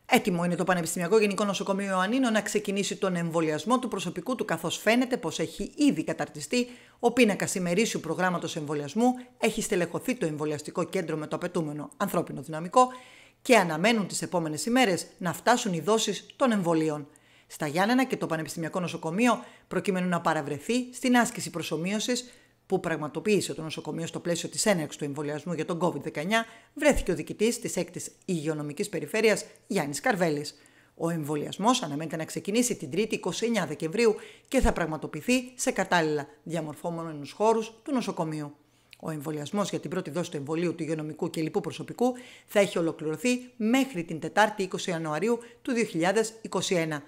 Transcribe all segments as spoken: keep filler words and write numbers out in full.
Έτοιμο είναι το Πανεπιστημιακό Γενικό Νοσοκομείο Ιωαννίνων να ξεκινήσει τον εμβολιασμό του προσωπικού του, καθώς φαίνεται πως έχει ήδη καταρτιστεί ο πίνακας ημερήσιου προγράμματος εμβολιασμού, έχει στελεχωθεί το εμβολιαστικό κέντρο με το απαιτούμενο ανθρώπινο δυναμικό και αναμένουν τις επόμενες ημέρες να φτάσουν οι δόσεις των εμβολίων στα Γιάννενα και το Πανεπιστημιακό Νοσοκομείο, προκειμένου να παραβρεθεί στην άσκηση προσομοίωσης που πραγματοποίησε το νοσοκομείο στο πλαίσιο της έναρξης του εμβολιασμού για τον κόβιντ δεκαεννιά, βρέθηκε ο διοικητής της έκτης Υγειονομικής Περιφέρειας Γιάννης Καρβέλης. Ο εμβολιασμός αναμένεται να ξεκινήσει την Τρίτη είκοσι εννέα Δεκεμβρίου και θα πραγματοποιηθεί σε κατάλληλα διαμορφωμένους χώρους του νοσοκομείου. Ο εμβολιασμός για την πρώτη δόση του εμβολίου του υγειονομικού και λοιπού προσωπικού θα έχει ολοκληρωθεί μέχρι την Τετάρτη είκοσι Ιανουαρίου του δύο χιλιάδες είκοσι ένα.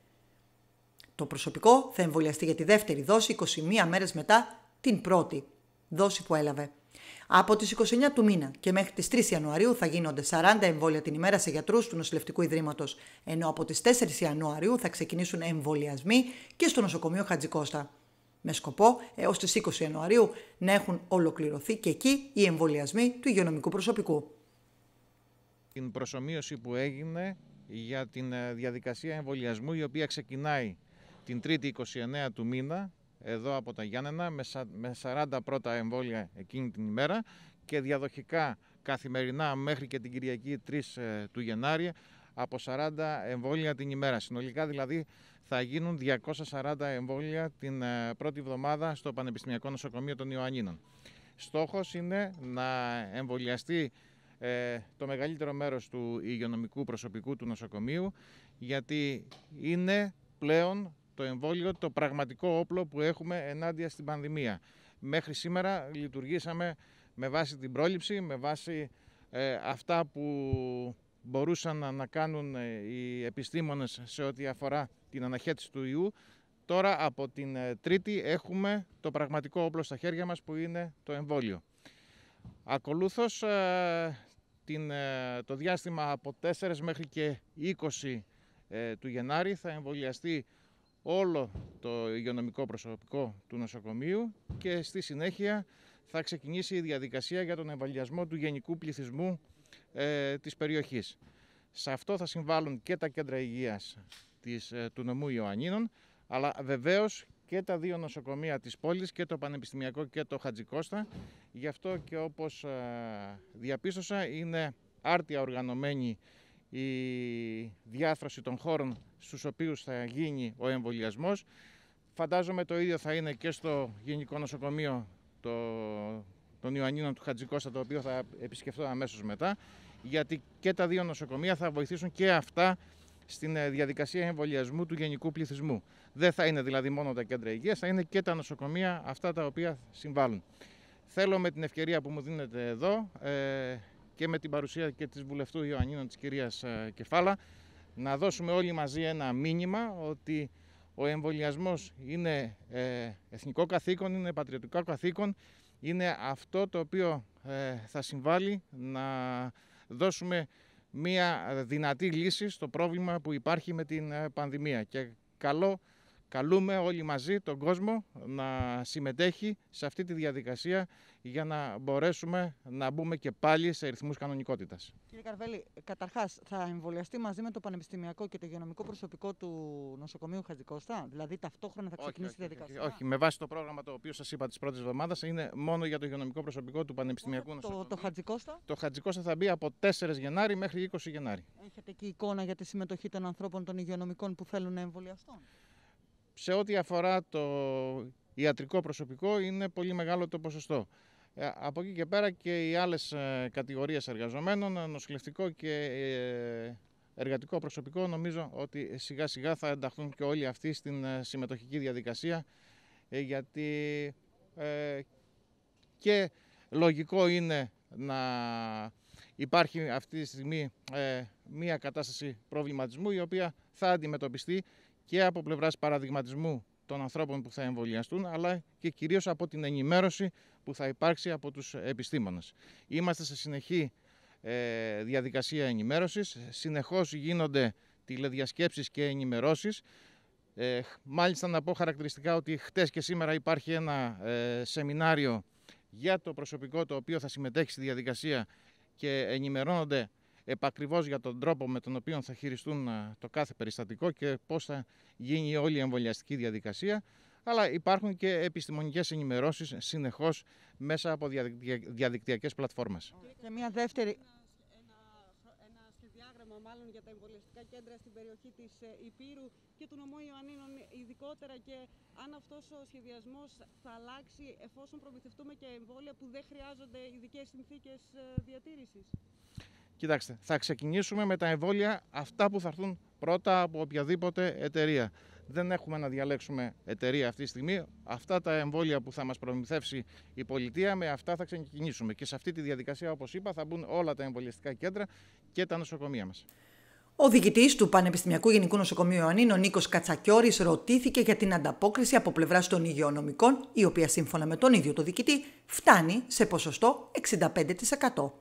Το προσωπικό θα εμβολιαστεί για τη δεύτερη δόση είκοσι μία μέρες μετά την πρώτη δόση που έλαβε. Από τις είκοσι εννέα του μήνα και μέχρι τις τρεις Ιανουαρίου θα γίνονται σαράντα εμβόλια την ημέρα σε γιατρούς του Νοσηλευτικού Ιδρύματος, ενώ από τις τέσσερις Ιανουαρίου θα ξεκινήσουν εμβολιασμοί και στο νοσοκομείο Χατζικώστα. Με σκοπό έως τις είκοσι Ιανουαρίου να έχουν ολοκληρωθεί και εκεί οι εμβολιασμοί του υγειονομικού προσωπικού. Την προσομοίωση που έγινε για την διαδικασία εμβολιασμού, η οποία ξεκινάει την Τρίτη είκοσι εννέα του μήνα, εδώ από τα Γιάννενα, με σαράντα πρώτα εμβόλια εκείνη την ημέρα και διαδοχικά καθημερινά μέχρι και την Κυριακή τρεις του Γενάρη από σαράντα εμβόλια την ημέρα. Συνολικά δηλαδή θα γίνουν διακόσια σαράντα εμβόλια την πρώτη εβδομάδα στο Πανεπιστημιακό Νοσοκομείο των Ιωαννίνων. Στόχος είναι να εμβολιαστεί ε, το μεγαλύτερο μέρος του υγειονομικού προσωπικού του νοσοκομείου, γιατί είναι πλέον το εμβόλιο το πραγματικό όπλο που έχουμε ενάντια στην πανδημία. Μέχρι σήμερα λειτουργήσαμε με βάση την πρόληψη, με βάση ε, αυτά που μπορούσαν να κάνουν οι επιστήμονες σε ό,τι αφορά την αναχέτηση του ιού. Τώρα από την Τρίτη έχουμε το πραγματικό όπλο στα χέρια μας, που είναι το εμβόλιο. Ακολούθως ε, την, ε, το διάστημα από τέσσερα μέχρι και είκοσι ε, του Γενάρη θα εμβολιαστεί όλο το υγειονομικό προσωπικό του νοσοκομείου και στη συνέχεια θα ξεκινήσει η διαδικασία για τον εμβολιασμό του γενικού πληθυσμού ε, της περιοχής. Σε αυτό θα συμβάλλουν και τα κέντρα υγείας της, ε, του νομού Ιωαννίνων, αλλά βεβαίως και τα δύο νοσοκομεία της πόλης, και το Πανεπιστημιακό και το Χατζικώστα. Γι' αυτό και όπως ε, διαπίστωσα, είναι άρτια οργανωμένη η διάθρωση των χώρων στους οποίους θα γίνει ο εμβολιασμός. Φαντάζομαι το ίδιο θα είναι και στο Γενικό Νοσοκομείο το, των Ιωαννίνων του Χατζικώστα, το οποίο θα επισκεφτώ αμέσως μετά, γιατί και τα δύο νοσοκομεία θα βοηθήσουν και αυτά στην διαδικασία εμβολιασμού του γενικού πληθυσμού. Δεν θα είναι δηλαδή μόνο τα κέντρα υγείας, θα είναι και τα νοσοκομεία αυτά τα οποία συμβάλλουν. Θέλω με την ευκαιρία που μου δίνετε εδώ ε, και με την παρουσία και της βουλευτού Ιωαννίνων, της κυρίας Κεφάλα, να δώσουμε όλοι μαζί ένα μήνυμα ότι ο εμβολιασμός είναι ε, εθνικό καθήκον, είναι πατριωτικό καθήκον, είναι αυτό το οποίο ε, θα συμβάλλει να δώσουμε μια δυνατή λύση στο πρόβλημα που υπάρχει με την πανδημία. Και καλό, καλούμε όλοι μαζί τον κόσμο να συμμετέχει σε αυτή τη διαδικασία για να μπορέσουμε να μπούμε και πάλι σε ρυθμούς κανονικότητας. Κύριε Καρβέλη, καταρχάς θα εμβολιαστεί μαζί με το πανεπιστημιακό και το υγειονομικό προσωπικό του νοσοκομείου Χατζικώστα, δηλαδή ταυτόχρονα θα ξεκινήσει όχι, η διαδικασία? Όχι, όχι, με βάση το πρόγραμμα το οποίο σας είπα της πρώτης εβδομάδας, είναι μόνο για το υγειονομικό προσωπικό του Πανεπιστημιακού το, Νοσοκομείου. Το, το Χατζικώστα? Το Χατζικώστα θα μπει από τέσσερις Γενάρη μέχρι είκοσι Γενάρη. Έχετε εκεί εικόνα για τη συμμετοχή των ανθρώπων των υγειονομικών που θέλουν να εμβολιαστούν? Σε ό,τι αφορά το ιατρικό προσωπικό, είναι πολύ μεγάλο το ποσοστό. Από εκεί και πέρα και οι άλλες κατηγορίες εργαζομένων, νοσηλευτικό και εργατικό προσωπικό, νομίζω ότι σιγά σιγά θα ενταχθούν και όλοι αυτοί στην συμμετοχική διαδικασία, γιατί ε, και λογικό είναι να υπάρχει αυτή τη στιγμή ε, μία κατάσταση προβληματισμού, η οποία θα αντιμετωπιστεί και από πλευράς παραδειγματισμού των ανθρώπων που θα εμβολιαστούν, αλλά και κυρίως από την ενημέρωση που θα υπάρξει από τους επιστήμονες. Είμαστε σε συνεχή ε, διαδικασία ενημέρωσης, συνεχώς γίνονται τηλεδιασκέψεις και ενημερώσεις. Ε, μάλιστα να πω χαρακτηριστικά ότι χτες και σήμερα υπάρχει ένα ε, σεμινάριο για το προσωπικό το οποίο θα συμμετέχει στη διαδικασία και ενημερώνονται επακριβώς για τον τρόπο με τον οποίο θα χειριστούν το κάθε περιστατικό και πώς θα γίνει όλη η εμβολιαστική διαδικασία. Αλλά υπάρχουν και επιστημονικές ενημερώσεις συνεχώς μέσα από διαδικτυακές πλατφόρμες. Και μια δεύτερη... διάγραμμα μάλλον για τα εμβολιαστικά κέντρα στην περιοχή της Ηπείρου και του νομού Ιωαννίνων ειδικότερα, και αν αυτός ο σχεδιασμός θα αλλάξει εφόσον προμηθευτούμε και εμβόλια που δεν χρειάζονται ειδικές συνθήκες διατήρησης. Κοιτάξτε, θα ξεκινήσουμε με τα εμβόλια αυτά που θα έρθουν πρώτα από οποιαδήποτε εταιρεία. Δεν έχουμε να διαλέξουμε εταιρεία αυτή τη στιγμή. Αυτά τα εμβόλια που θα μας προμηθεύσει η πολιτεία, με αυτά θα ξεκινήσουμε. Και σε αυτή τη διαδικασία, όπως είπα, θα μπουν όλα τα εμβολιαστικά κέντρα και τα νοσοκομεία μας. Ο διοικητής του Πανεπιστημιακού Γενικού Νοσοκομείου Ιωαννίνων, Νίκος Κατσακιώρης, ρωτήθηκε για την ανταπόκριση από πλευράς των υγειονομικών, η οποία σύμφωνα με τον ίδιο το διοικητή φτάνει σε ποσοστό εξήντα πέντε τοις εκατό.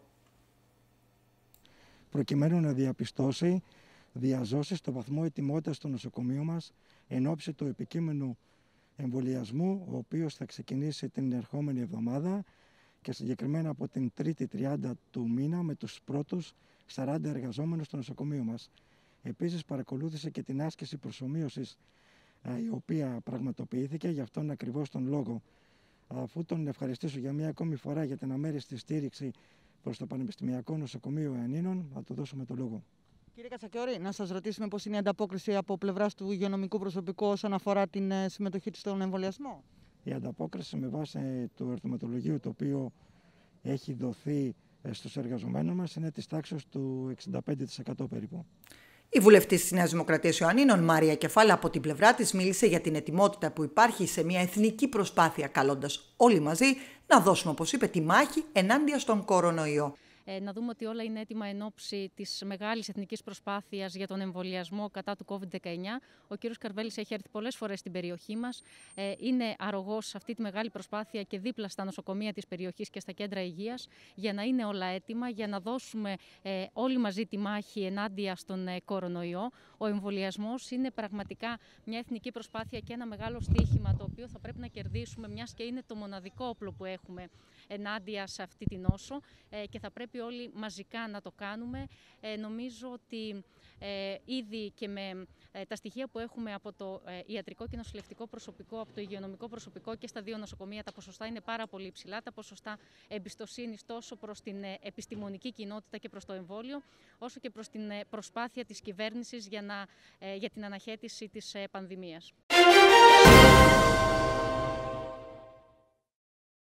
Προκειμένου να διαπιστώσει διαζώσει στο βαθμό ετοιμότητας του νοσοκομείου μας εν ώψη του επικείμενου εμβολιασμού, ο οποίος θα ξεκινήσει την ερχόμενη εβδομάδα και συγκεκριμένα από την τρίτη τριάντα του μήνα με τους πρώτους σαράντα εργαζόμενους στο νοσοκομείο μας. Επίσης παρακολούθησε και την άσκηση προσομοίωσης η οποία πραγματοποιήθηκε, γι' αυτόν ακριβώς τον λόγο. Αφού τον ευχαριστήσω για μια ακόμη φορά για την αμέριστη στήριξη προς το Πανεπιστημιακό Νοσοκομείο Ιωαννίνων, θα του δώσουμε το λόγο. Κύριε Κατσακιώρη, να σας ρωτήσουμε πώς είναι η ανταπόκριση από πλευράς του υγειονομικού προσωπικού όσον αφορά την συμμετοχή της στον εμβολιασμό. Η ανταπόκριση με βάση του ερωτηματολογίου το οποίο έχει δοθεί στους εργαζομένους μας είναι της τάξης του εξήντα πέντε τοις εκατό περίπου. Η βουλευτής της Νέας Δημοκρατίας Ιωαννίνων, Μάρια Κεφάλα, από την πλευρά της μίλησε για την ετοιμότητα που υπάρχει σε μια εθνική προσπάθεια, καλώντας όλοι μαζί να δώσουμε, όπως είπε, τη μάχη ενάντια στον κορονοϊό. Ε, να δούμε ότι όλα είναι έτοιμα εν ώψη της μεγάλης εθνικής προσπάθειας για τον εμβολιασμό κατά του κόβιντ δεκαεννιά. Ο κύριος Καρβέλης έχει έρθει πολλές φορές στην περιοχή μας. Ε, είναι αρρωγός σε αυτή τη μεγάλη προσπάθεια και δίπλα στα νοσοκομεία της περιοχής και στα κέντρα υγείας, για να είναι όλα έτοιμα, για να δώσουμε ε, όλοι μαζί τη μάχη ενάντια στον ε, κορονοϊό. Ο εμβολιασμός είναι πραγματικά μια εθνική προσπάθεια και ένα μεγάλο στοίχημα το οποίο θα πρέπει να κερδίσουμε, μιας και είναι το μοναδικό όπλο που έχουμε ενάντια σε αυτή την νόσο ε, και θα πρέπει όλοι μαζικά να το κάνουμε. Ε, νομίζω ότι ε, ήδη και με ε, τα στοιχεία που έχουμε από το ε, ιατρικό και νοσηλευτικό προσωπικό, από το υγειονομικό προσωπικό και στα δύο νοσοκομεία, τα ποσοστά είναι πάρα πολύ υψηλά. Τα ποσοστά εμπιστοσύνης τόσο προς την ε, επιστημονική κοινότητα και προς το εμβόλιο, όσο και προς την ε, προσπάθεια της κυβέρνησης για, να, ε, για την αναχέτηση της ε, πανδημίας.